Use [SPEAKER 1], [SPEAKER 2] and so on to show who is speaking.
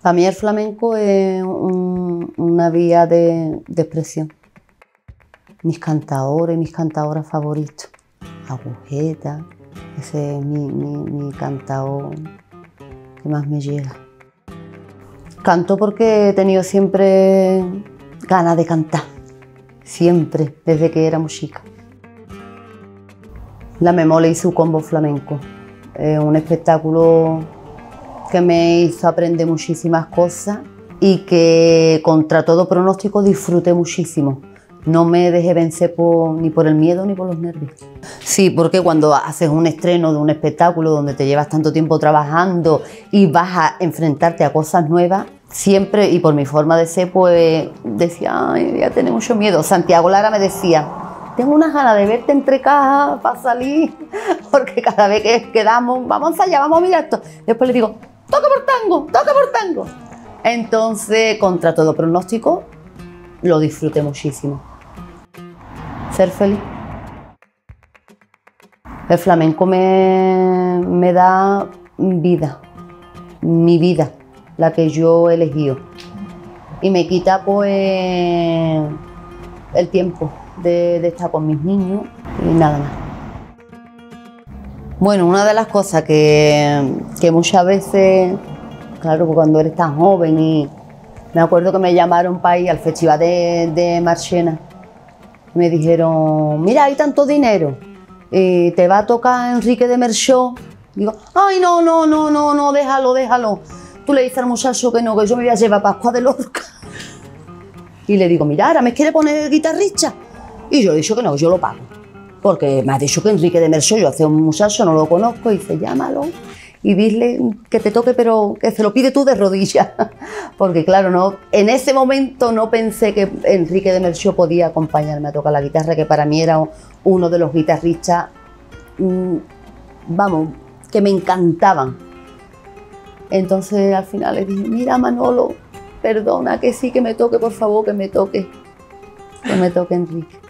[SPEAKER 1] Para mí el flamenco es una vía de expresión. Mis cantadores, mis cantadoras favoritos. Agujeta, ese es mi cantador que más me llega. Canto porque he tenido siempre ganas de cantar, siempre, desde que era muy chica. La Memole hizo un combo flamenco, un espectáculo que me hizo aprender muchísimas cosas y que contra todo pronóstico disfruté muchísimo. No me dejé vencer ni por el miedo ni por los nervios. Sí, porque cuando haces un estreno de un espectáculo donde te llevas tanto tiempo trabajando y vas a enfrentarte a cosas nuevas, siempre, y por mi forma de ser, pues decía, ay, voy a tener mucho miedo. Santiago Lara me decía, tengo unas ganas de verte entre cajas para salir, porque cada vez que quedamos, vamos allá, vamos a mirar esto. Después le digo, toca por tango, toca por tango. Entonces, contra todo pronóstico, lo disfruté muchísimo. Ser feliz. El flamenco me da vida, mi vida, la que yo he elegido. Y me quita pues el tiempo de estar con mis niños y nada más. Bueno, una de las cosas que muchas veces, claro, cuando eres tan joven, y me acuerdo que me llamaron para ir al festival de Marchena. Me dijeron, mira, hay tanto dinero, te va a tocar Enrique de Merchó. Digo, ay, no, déjalo. Tú le dices al muchacho que no, que yo me voy a llevar Pascua de Lorca. Y le digo, mira, ahora me quiere poner guitarrista. Y yo le he dicho que no, yo lo pago. Porque me ha dicho que Enrique de Merchó, yo hace un muchacho, no lo conozco, y dice, llámalo y dile que te toque, pero que se lo pide tú de rodillas. Porque claro, no, en ese momento no pensé que Enrique de Merchó podía acompañarme a tocar la guitarra, que para mí era uno de los guitarristas, vamos, que me encantaban. Entonces al final le dije, mira Manolo, perdona, que sí, que me toque, por favor, que me toque Enrique.